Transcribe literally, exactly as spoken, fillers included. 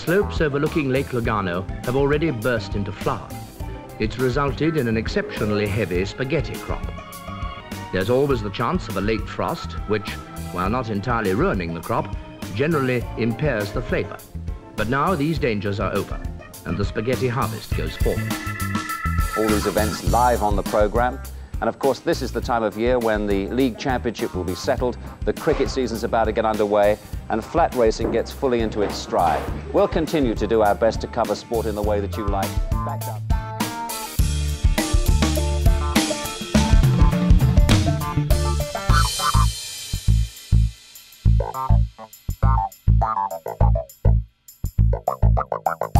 slopes overlooking Lake Lugano have already burst into flower. It's resulted in an exceptionally heavy spaghetti crop. There's always the chance of a late frost, which, while not entirely ruining the crop, generally impairs the flavor. But now these dangers are over, and the spaghetti harvest goes forward. All these events live on the programme. And of course, this is the time of year when the League Championship will be settled, the cricket season's about to get underway, and flat racing gets fully into its stride. We'll continue to do our best to cover sport in the way that you like. Backed up.